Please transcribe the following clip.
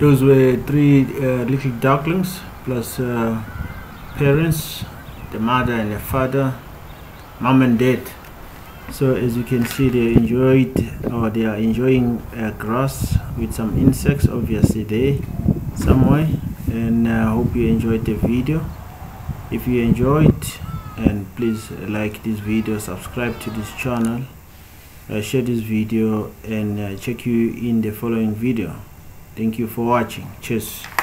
Those were three little ducklings plus parents, the mother and the father, mom and dad. So as you can see, they are enjoying grass with some insects obviously there somewhere. And I hope you enjoyed the video. If you enjoyed, and please like this video, subscribe to this channel, share this video, and check you in the following video. Thank you for watching. Cheers.